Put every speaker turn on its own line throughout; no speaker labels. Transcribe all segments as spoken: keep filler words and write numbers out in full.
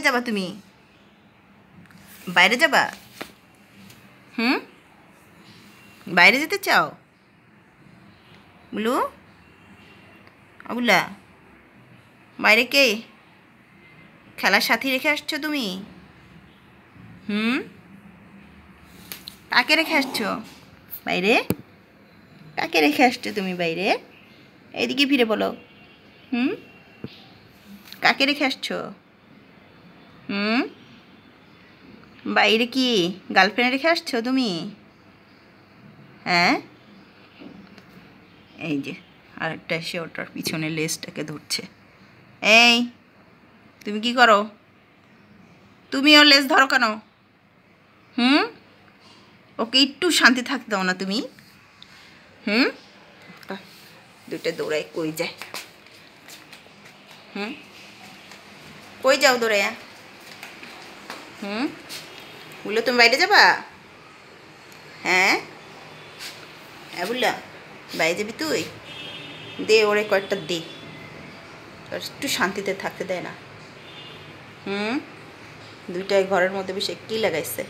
যাবা তুমি? বাইরে যাবা? হুম, বাইরে যেতে চাও? বুলু, আবুলা, বাইরে কে? খেলার সাথী রেখে আসছো তুমি? হুম, কাকে রেখে আসছো বাইরে? কাকে রেখে আসছো তুমি বাইরে? এইদিকে ফিরে বলো। হুম, কাকে রেখে আসছো? হুম, বাইরে কি গার্লফ্রেন্ড রেখে আসছো তুমি? হ্যাঁ, এই যে আরেকটা এসে ওটার পিছনে লেজটাকে ধরছে। এই, তুমি কি করো? তুমি ওর লেজ ধরো কেন? হুম, ওকে একটু শান্তি থাকতে দাও না তুমি? হুম, দুইটা দৌড়ায় কই যায়? হুম, কই যাও দৌড়ে? হুম, বললো তুমি বাইরে যাবা? হ্যাঁ, হ্যাঁ বললা বাইরে যাবি তুই? দে ওরে কয়েকটা দে, একটু শান্তিতে থাকতে দেয় না। হুম, দুইটাই ঘরের মধ্যে বেশি কি লাগাইছে?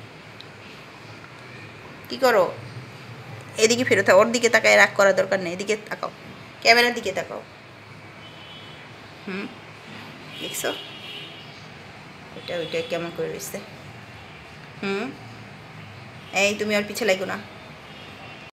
কি করো? এদিকে ফেরত ওর দিকে তাকায় রাগ করার দরকার নেই, এদিকে তাকাও, ক্যামেরার দিকে তাকাও। হুম, দেখছো ওইটা ওইটা কেমন করে রয়েছে? হুম, এই তুমি ওর পিছে লাগো না।